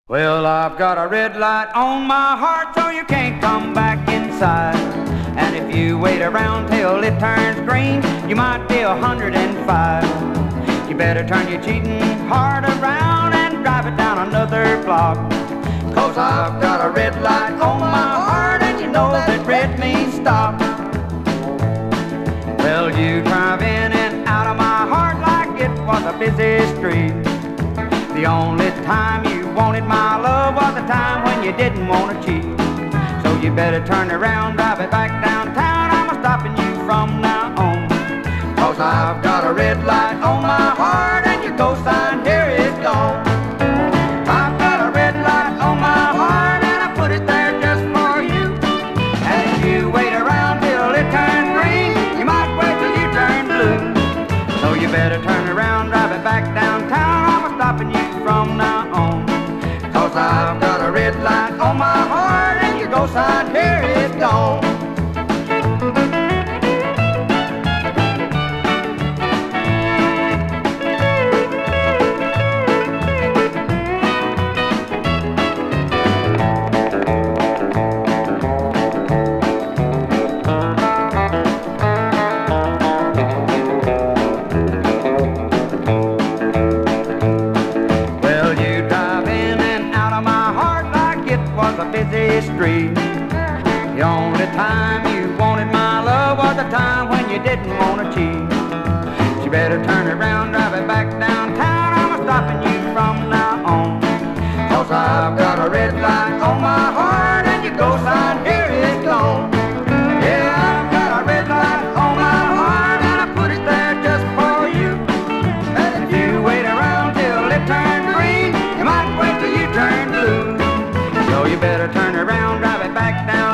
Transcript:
Well, I've got a red light on my heart, so you can't come back inside. And if you wait around till it turns green, you might be 105. You better turn your cheating heart around and drive it down another block. 'Cause I've got a red light on my heart, and you know that red means stop. Well, you drive in and out of my heart like it was a busy street. The only time you wanted my love was the time when you didn't want to cheat. So you better turn around, drive it back downtown. I'm stopping you from now on. 'Cause I've got a red light on my heart, and your ghost sign here is gone. I've got a red light on my heart, and I put it there just for you. And if you wait around till it turns green, you might wait till you turn blue. So you better turn around, drive it back downtown. I'm stopping you from now on. 'Cause I've got a red light on my heart, and your ghost sign here is gone. Busy street. The only time you wanted my love was the time when you didn't want to cheat. You better turn around, drive it back downtown. I'm stopping you from now on. 'Cause I've got a red light on my heart, and your ghost sign here is gone. Yeah, I've got a red light on my heart, and I put it there just for you. And if you wait around till it turns green, you might wait till you turn blue. So you better turn around, drive it back down.